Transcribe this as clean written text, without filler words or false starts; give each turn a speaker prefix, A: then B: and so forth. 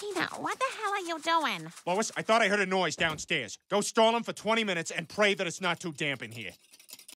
A: Tina, what the hell are you doing?
B: Lois, I thought I heard a noise downstairs. Go stall him for 20 minutes and pray that it's not too damp in here.